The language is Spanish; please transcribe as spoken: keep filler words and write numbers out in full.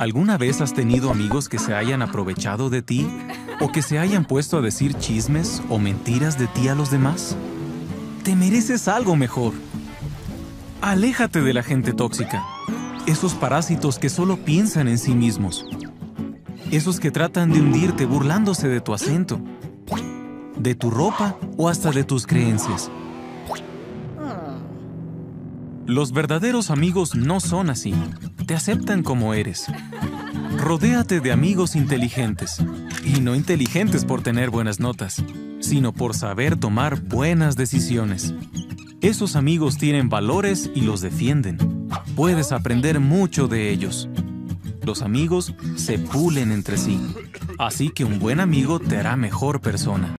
¿Alguna vez has tenido amigos que se hayan aprovechado de ti o que se hayan puesto a decir chismes o mentiras de ti a los demás? Te mereces algo mejor. Aléjate de la gente tóxica, esos parásitos que solo piensan en sí mismos, esos que tratan de hundirte burlándose de tu acento, de tu ropa o hasta de tus creencias. Los verdaderos amigos no son así. Te aceptan como eres. Rodéate de amigos inteligentes. Y no inteligentes por tener buenas notas, sino por saber tomar buenas decisiones. Esos amigos tienen valores y los defienden. Puedes aprender mucho de ellos. Los amigos se pulen entre sí. Así que un buen amigo te hará mejor persona.